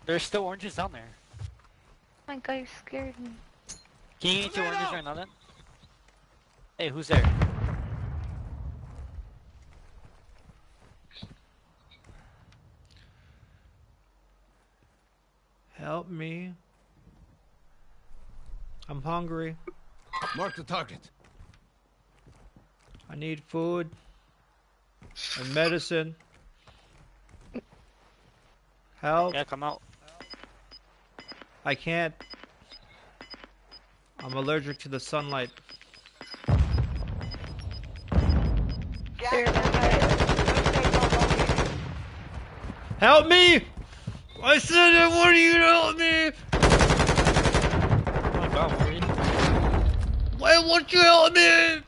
There's still oranges down there. Oh my god, you scared me. Can you eat 2 oranges right now then? Hey, who's there? Help me. I'm hungry. Mark the target. I need food and medicine. Help. Yeah, come out. I can't. I'm allergic to the sunlight. Help me! I said I want you to help me! Oh my god, Maureen. Why won't you help me?